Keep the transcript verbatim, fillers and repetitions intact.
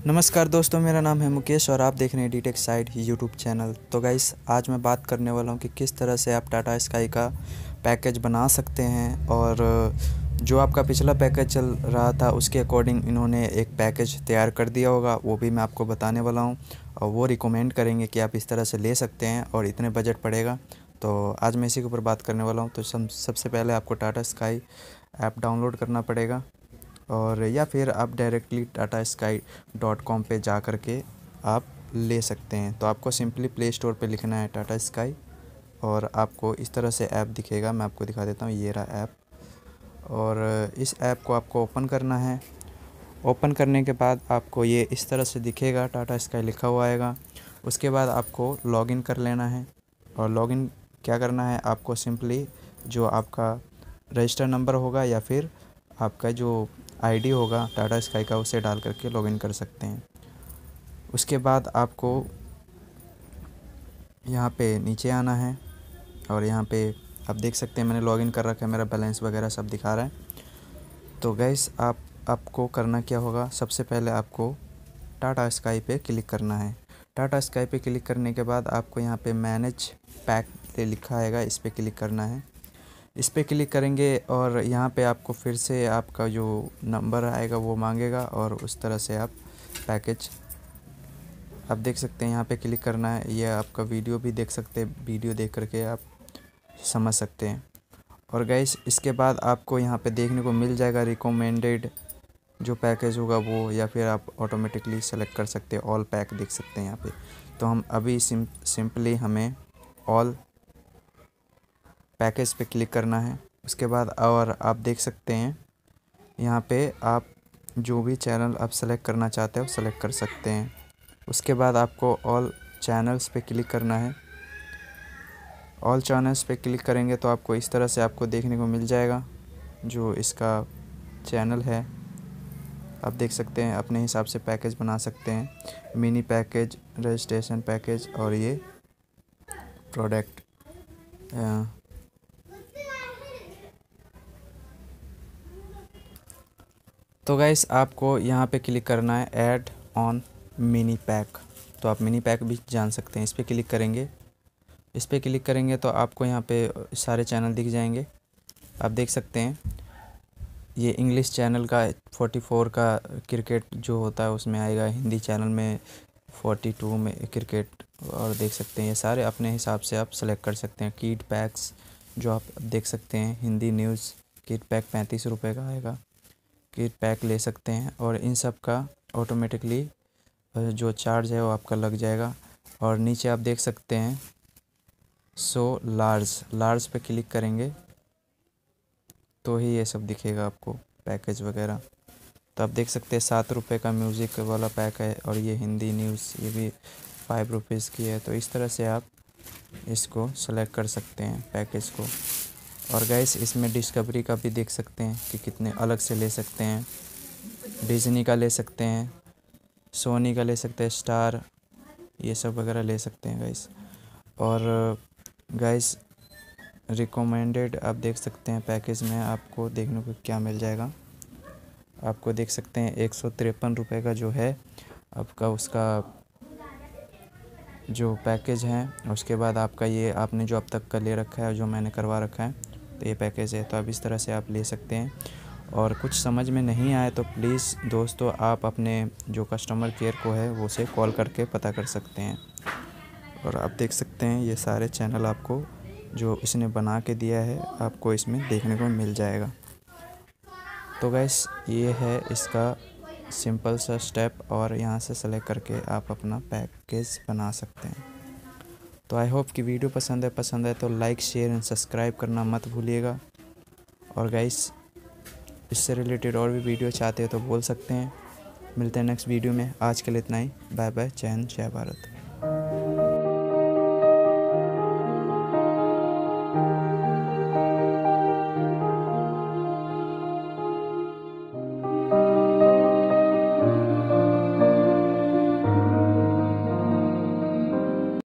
नमस्कार दोस्तों, मेरा नाम है मुकेश और आप देख रहे हैं D tech side YouTube channel. तो गाइस, आज मैं बात करने वाला हूं कि किस तरह से आप टाटा स्काई का पैकेज बना सकते हैं। और जो आपका पिछला पैकेज चल रहा था उसके अकॉर्डिंग इन्होंने एक पैकेज तैयार कर दिया होगा, वो भी मैं आपको बताने वाला हूं। और वो रिकमेंड करेंगे कि आप इस तरह से ले सकते हैं और इतने बजट पड़ेगा। तो आज मैं इसी के ऊपर बात करने वाला हूँ। तो सब सबसे पहले आपको टाटा स्काई ऐप डाउनलोड करना पड़ेगा, और या फिर आप directly Tata Sky dot com पर जा कर के आप ले सकते हैं। तो आपको सिंपली प्ले स्टोर पे लिखना है टाटा स्काई, और आपको इस तरह से ऐप दिखेगा। मैं आपको दिखा देता हूँ, ये रहा ऐप। और इस ऐप को आपको ओपन करना है। ओपन करने के बाद आपको ये इस तरह से दिखेगा, टाटा स्काई लिखा हुआ आएगा। उसके बाद आपको लॉगिन कर लेना है। और लॉगिन क्या करना है, आपको सिंपली जो आपका रजिस्टर नंबर होगा या फिर आपका जो आईडी होगा टाटा स्काई का, उसे डाल करके लॉगिन कर सकते हैं। उसके बाद आपको यहाँ पे नीचे आना है, और यहाँ पे आप देख सकते हैं मैंने लॉगिन कर रखा है, मेरा बैलेंस वगैरह सब दिखा रहा है। तो गैस आप आपको करना क्या होगा, सबसे पहले आपको टाटा स्काई पे क्लिक करना है। टाटा स्काई पे क्लिक करने के बाद आपको यहाँ पे मैनेज पैक पे लिखा आएगा, इस पर क्लिक करना है। इस पर क्लिक करेंगे और यहाँ पे आपको फिर से आपका जो नंबर आएगा वो मांगेगा, और उस तरह से आप पैकेज आप देख सकते हैं। यहाँ पे क्लिक करना है। ये आपका वीडियो भी देख सकते हैं, वीडियो देख करके आप समझ सकते हैं। और गाइस, इसके बाद आपको यहाँ पे देखने को मिल जाएगा रिकमेंडेड जो पैकेज होगा वो, या फिर आप ऑटोमेटिकली सेलेक्ट कर सकते हैं। ऑल पैक देख सकते हैं यहाँ पे। तो हम अभी सिम सिंपली हमें ऑल पैकेज पे क्लिक करना है। उसके बाद और आप देख सकते हैं यहाँ पे आप जो भी चैनल आप सेलेक्ट करना चाहते हो सेलेक्ट कर सकते हैं। उसके बाद आपको ऑल चैनल्स पे क्लिक करना है। ऑल चैनल्स पे क्लिक करेंगे तो आपको इस तरह से आपको देखने को मिल जाएगा जो इसका चैनल है। आप देख सकते हैं, अपने हिसाब से पैकेज बना सकते हैं। मिनी पैकेज, रजिस्ट्रेशन पैकेज, और ये प्रोडक्ट। तो गाइस, आपको यहाँ पे क्लिक करना है ऐड ऑन मिनी पैक। तो आप मिनी पैक भी जान सकते हैं। इस पर क्लिक करेंगे इस पर क्लिक करेंगे तो आपको यहाँ पे सारे चैनल दिख जाएंगे। आप देख सकते हैं ये इंग्लिश चैनल का चौवालीस का क्रिकेट जो होता है उसमें आएगा, हिंदी चैनल में बयालीस में क्रिकेट। और देख सकते हैं ये सारे अपने हिसाब से आप सेलेक्ट कर सकते हैं। किड पैक्स जो आप देख सकते हैं, हिंदी न्यूज़ किड पैक पैंतीस रुपये का आएगा, किड पैक ले सकते हैं। और इन सब का ऑटोमेटिकली जो चार्ज है वो आपका लग जाएगा। और नीचे आप देख सकते हैं सो लार्ज लार्ज पे क्लिक करेंगे तो ही ये सब दिखेगा आपको पैकेज वगैरह। तो आप देख सकते हैं सात रुपये का म्यूज़िक वाला पैक है, और ये हिंदी न्यूज़ ये भी फाइव रुपीज़ की है। तो इस तरह से आप इसको सेलेक्ट कर सकते हैं पैकेज को। और गैस, इसमें डिस्कवरी का भी देख सकते हैं कि कितने अलग से ले सकते हैं। डिज्नी का ले सकते हैं, सोनी का ले सकते हैं, स्टार, ये सब वगैरह ले सकते हैं गैस। और गैस, रिकमेंडेड आप देख सकते हैं पैकेज में आपको देखने को क्या मिल जाएगा। आपको देख सकते हैं एक सौ तिरपन रुपये का जो है आपका उसका जो पैकेज है। उसके बाद आपका ये आपने जो अब तक का ले रखा है, जो मैंने करवा रखा है, तो ये पैकेज है। तो अब इस तरह से आप ले सकते हैं। और कुछ समझ में नहीं आए तो प्लीज़ दोस्तों आप अपने जो कस्टमर केयर को है वो से कॉल करके पता कर सकते हैं। और आप देख सकते हैं ये सारे चैनल आपको जो इसने बना के दिया है आपको इसमें देखने को मिल जाएगा। तो गैस, ये है इसका सिंपल सा स्टेप, और यहाँ से सेलेक्ट करके आप अपना पैकेज बना सकते हैं। तो आई होप कि वीडियो पसंद है पसंद है तो लाइक शेयर एंड सब्सक्राइब करना मत भूलिएगा। और गैस, इससे रिलेटेड और भी वीडियो चाहते हैं तो बोल सकते हैं। मिलते हैं नेक्स्ट वीडियो में। आज के लिए इतना ही। Bye bye. जय हिंद, जय भारत।